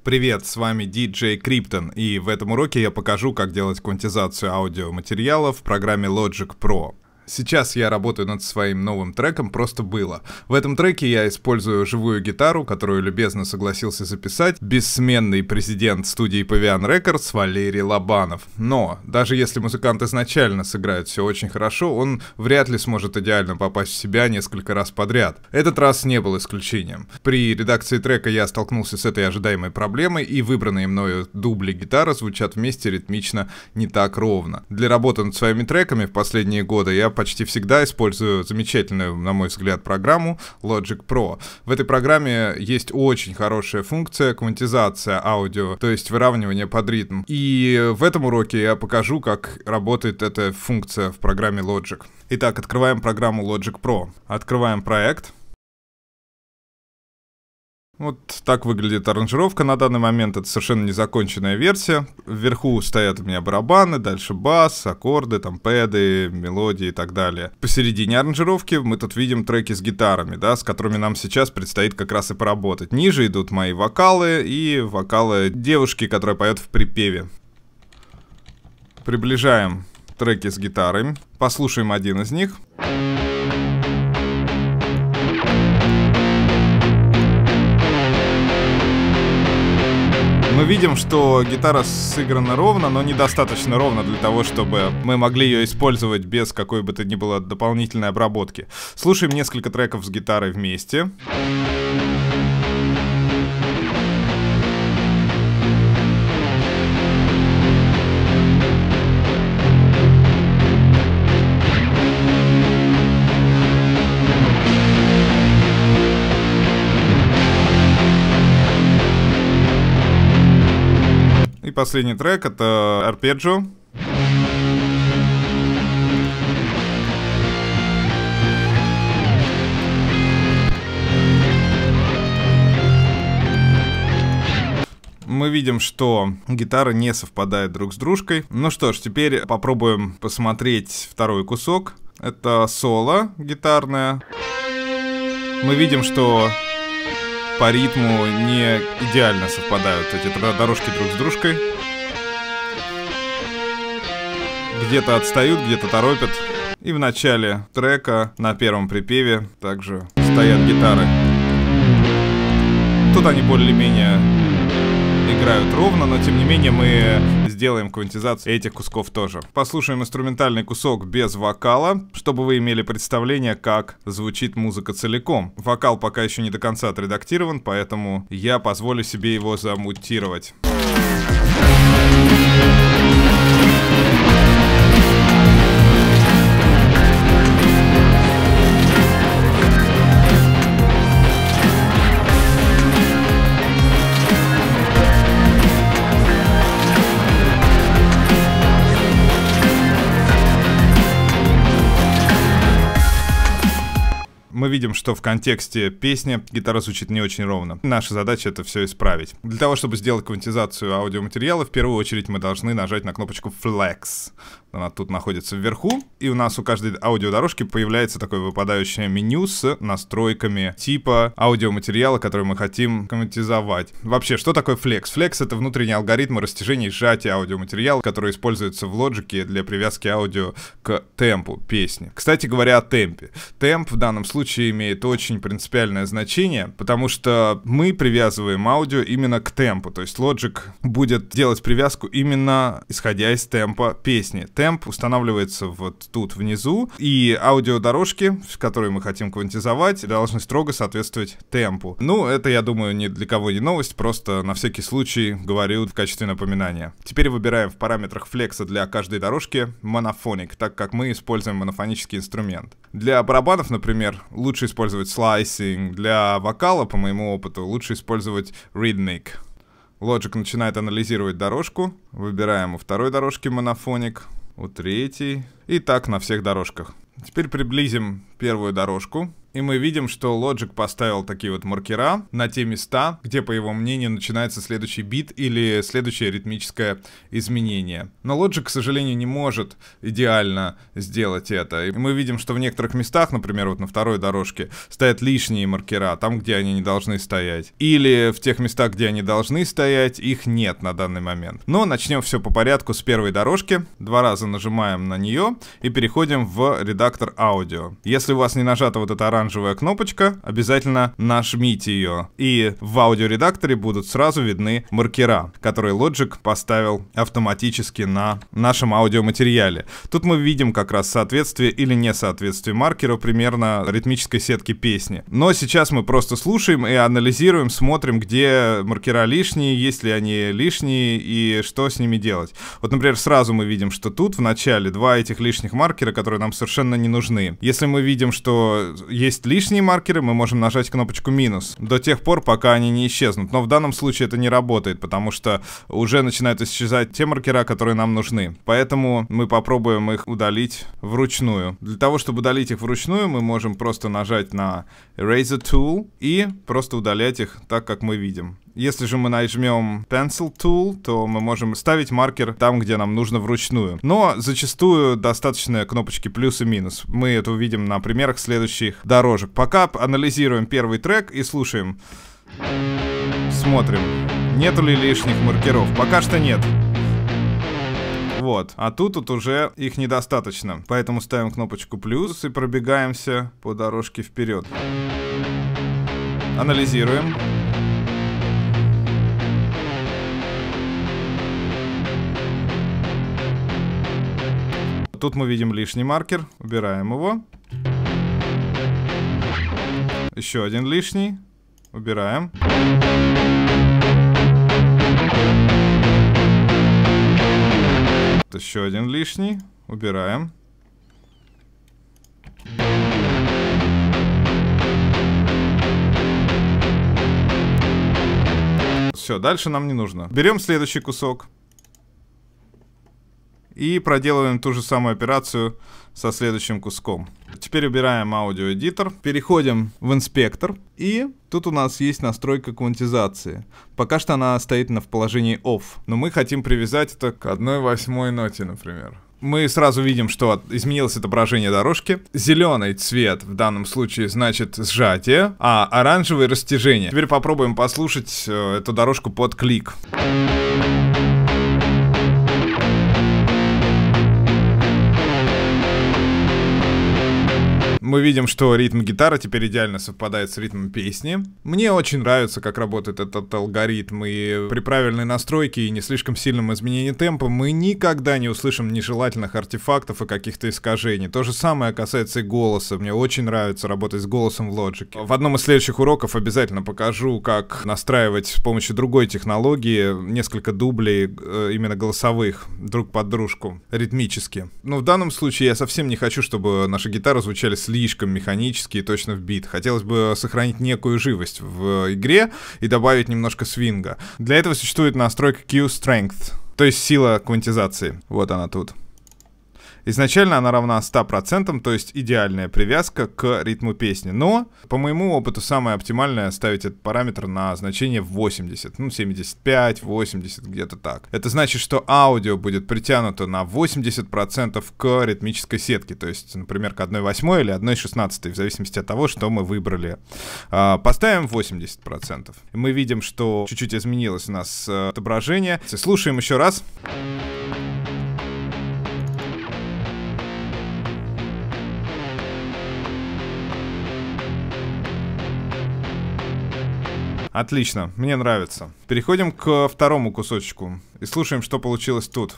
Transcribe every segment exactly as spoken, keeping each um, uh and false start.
Привет, с вами диджей Криптон, и в этом уроке я покажу, как делать квантизацию аудиоматериалов в программе Logic Pro. Сейчас я работаю над своим новым треком «Просто было». В этом треке я использую живую гитару, которую любезно согласился записать бессменный президент студии Павиан Рекордс Валерий Лобанов. Но даже если музыкант изначально сыграет все очень хорошо, он вряд ли сможет идеально попасть в себя несколько раз подряд. Этот раз не был исключением. При редакции трека я столкнулся с этой ожидаемой проблемой, и выбранные мною дубли гитары звучат вместе ритмично не так ровно. Для работы над своими треками в последние годы я почти всегда использую замечательную, на мой взгляд, программу Logic Pro. В этой программе есть очень хорошая функция квантизация аудио, то есть выравнивание под ритм. И в этом уроке я покажу, как работает эта функция в программе Logic. Итак, открываем программу Logic Pro. Открываем проект. Вот так выглядит аранжировка на данный момент, это совершенно незаконченная версия. Вверху стоят у меня барабаны, дальше бас, аккорды, там пэды, мелодии и так далее. Посередине аранжировки мы тут видим треки с гитарами, да, с которыми нам сейчас предстоит как раз и поработать. Ниже идут мои вокалы и вокалы девушки, которая поет в припеве. Приближаем треки с гитарой, послушаем один из них. Мы видим, что гитара сыграна ровно, но недостаточно ровно для того, чтобы мы могли ее использовать без какой бы то ни было дополнительной обработки. Слушаем несколько треков с гитарой вместе. И последний трек — это арпеджио. Мы видим, что гитары не совпадают друг с дружкой. Ну что ж, теперь попробуем посмотреть второй кусок. Это соло гитарное. Мы видим, что по ритму не идеально совпадают эти дорожки друг с дружкой. Где-то отстают, где-то торопят. И в начале трека на первом припеве также стоят гитары. Тут они более-менее играют ровно, но тем не менее мы сделаем квантизацию этих кусков тоже. Послушаем инструментальный кусок без вокала, чтобы вы имели представление, как звучит музыка целиком. Вокал пока еще не до конца отредактирован, поэтому я позволю себе его замутировать. Мы видим, что в контексте песни гитара звучит не очень ровно. Наша задача — это все исправить. Для того, чтобы сделать квантизацию аудиоматериала, в первую очередь мы должны нажать на кнопочку Flex. Она тут находится вверху, и у нас у каждой аудиодорожки появляется такое выпадающее меню с настройками типа аудиоматериала, который мы хотим квантизовать. Вообще, что такое Flex? Flex — это внутренний алгоритм растяжения и сжатия аудиоматериала, который используется в Logic для привязки аудио к темпу песни. Кстати говоря о темпе. Темп в данном случае имеет очень принципиальное значение, потому что мы привязываем аудио именно к темпу, то есть Logic будет делать привязку именно исходя из темпа песни. Темп устанавливается вот тут внизу, и аудиодорожки, которые мы хотим квантизовать, должны строго соответствовать темпу. Ну, это, я думаю, ни для кого не новость, просто на всякий случай говорю в качестве напоминания. Теперь выбираем в параметрах флекса для каждой дорожки монофоник, так как мы используем монофонический инструмент. Для барабанов, например, лучше использовать слайсинг, для вокала, по моему опыту, лучше использовать rhythmic. Logic начинает анализировать дорожку, выбираем у второй дорожки монофоник, у третьей, и так на всех дорожках. Теперь приблизим первую дорожку И мы видим, что Logic поставил такие вот маркера на те места, где, по его мнению, начинается следующий бит или следующее ритмическое изменение. Но Logic, к сожалению, не может идеально сделать это. И мы видим, что в некоторых местах, например, вот на второй дорожке, стоят лишние маркера, там, где они не должны стоять. Или в тех местах, где они должны стоять, их нет на данный момент. Но начнем все по порядку с первой дорожки. Два раза нажимаем на нее и переходим в редактор аудио. Если у вас не нажата вот эта оранжевая кнопочка, обязательно нажмите ее. И в аудиоредакторе будут сразу видны маркера, которые Logic поставил автоматически на нашем аудиоматериале. Тут мы видим как раз соответствие или несоответствие маркеру примерно ритмической сетки песни. Но сейчас мы просто слушаем и анализируем, смотрим, где маркера лишние, есть ли они лишние и что с ними делать. Вот, например, сразу мы видим, что тут в начале два этих лишних маркера, которые нам совершенно не нужны. Если мы видим, что есть лишние маркеры, мы можем нажать кнопочку минус до тех пор, пока они не исчезнут. Но в данном случае это не работает, потому что уже начинают исчезать те маркера, которые нам нужны. Поэтому мы попробуем их удалить вручную. Для того, чтобы удалить их вручную, мы можем просто нажать на Eraser Tool и просто удалять их так, как мы видим. Если же мы нажмем Pencil Tool, то мы можем ставить маркер там, где нам нужно вручную. Но зачастую достаточно кнопочки плюс и минус. Мы это увидим на примерах следующих дорожек. Пока анализируем первый трек и слушаем. Смотрим, нету ли лишних маркеров. Пока что нет. Вот, а тут, тут уже их недостаточно. Поэтому ставим кнопочку плюс и пробегаемся по дорожке вперед. Анализируем. Тут мы видим лишний маркер, убираем его. Еще один лишний, убираем. Еще один лишний, убираем. Все, дальше нам не нужно. Берем следующий кусок. И проделываем ту же самую операцию со следующим куском. Теперь убираем аудиоэдитор, переходим в инспектор, и тут у нас есть настройка квантизации. Пока что она стоит на в положении off, но мы хотим привязать это к одной восьмой ноте, например. Мы сразу видим, что изменилось отображение дорожки. Зеленый цвет в данном случае значит сжатие, а оранжевый — растяжение. Теперь попробуем послушать э, эту дорожку под клик. Мы видим, что ритм гитары теперь идеально совпадает с ритмом песни. Мне очень нравится, как работает этот алгоритм, и при правильной настройке и не слишком сильном изменении темпа мы никогда не услышим нежелательных артефактов и каких-то искажений. То же самое касается и голоса. Мне очень нравится работать с голосом в Logic. В одном из следующих уроков обязательно покажу, как настраивать с помощью другой технологии несколько дублей э, именно голосовых друг под дружку, ритмически. Но в данном случае я совсем не хочу, чтобы наши гитары звучали слишком слишком механически и точно в бит. Хотелось бы сохранить некую живость в игре и добавить немножко свинга. Для этого существует настройка Q-Strength, то есть сила квантизации. Вот она тут. Изначально она равна ста процентам, то есть идеальная привязка к ритму песни. Но, по моему опыту, самое оптимальное ставить этот параметр на значение восемьдесят. Ну, семьдесят пять, восемьдесят, где-то так. Это значит, что аудио будет притянуто на восемьдесят процентов к ритмической сетке. То есть, например, к одной восьмой или одной шестнадцатой, в зависимости от того, что мы выбрали. Поставим восемьдесят процентов. Мы видим, что чуть-чуть изменилось у нас отображение. Слушаем еще раз. Отлично, мне нравится. Переходим к второму кусочку и слушаем, что получилось тут.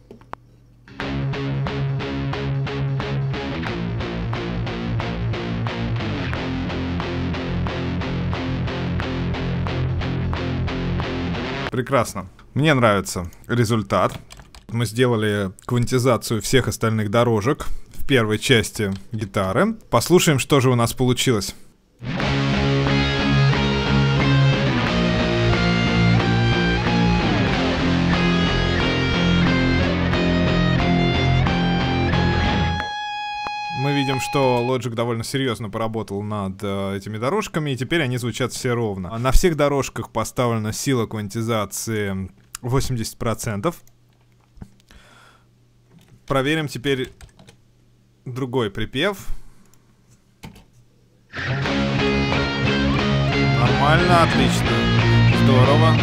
Прекрасно. Мне нравится результат. Мы сделали квантизацию всех остальных дорожек в первой части гитары. Послушаем, что же у нас получилось. Мы видим, что Logic довольно серьезно поработал над э, этими дорожками, и теперь они звучат все ровно. На всех дорожках поставлена сила квантизации восемьдесят процентов. Проверим теперь другой припев. Нормально, отлично. Здорово.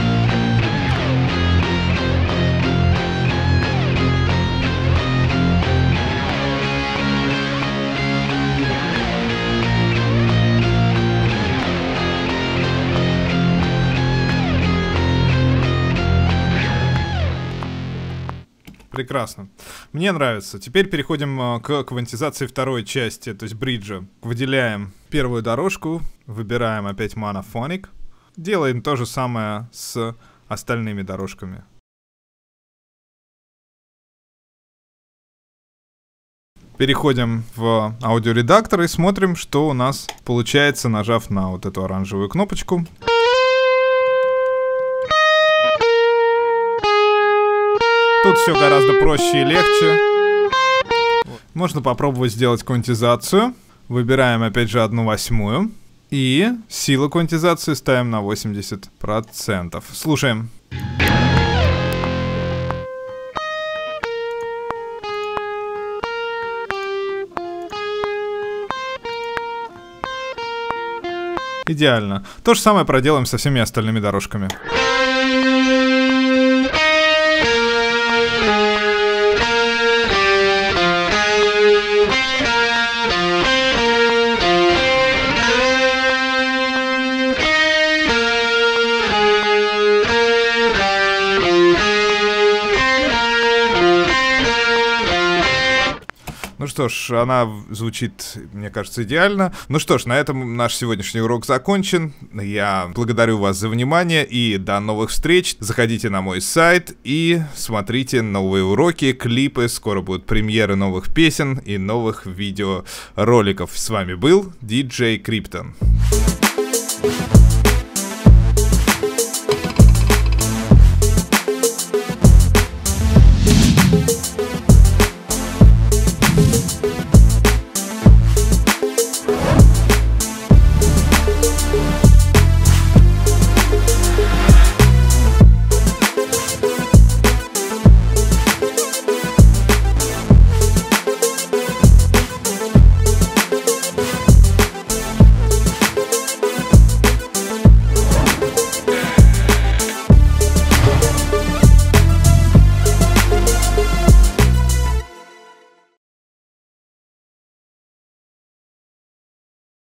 Прекрасно. Мне нравится. Теперь переходим к квантизации второй части, то есть бриджа. Выделяем первую дорожку, выбираем опять Monophonic. Делаем то же самое с остальными дорожками. Переходим в аудиоредактор и смотрим, что у нас получается, нажав на вот эту оранжевую кнопочку. Тут все гораздо проще и легче. Можно попробовать сделать квантизацию. Выбираем опять же одну восьмую. И силу квантизации ставим на восемьдесят процентов. Слушаем. Идеально. То же самое проделаем со всеми остальными дорожками. Ну что ж, она звучит, мне кажется, идеально. Ну что ж, на этом наш сегодняшний урок закончен. Я благодарю вас за внимание и до новых встреч. Заходите на мой сайт и смотрите новые уроки, клипы. Скоро будут премьеры новых песен и новых видеороликов. С вами был диджей Криптон.